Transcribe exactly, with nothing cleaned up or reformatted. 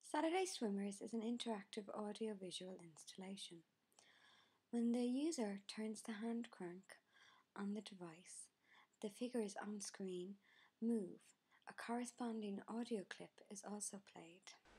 Saturday Swimmers is an interactive audio-visual installation. When the user turns the hand crank on the device, the figures on screen move. A corresponding audio clip is also played.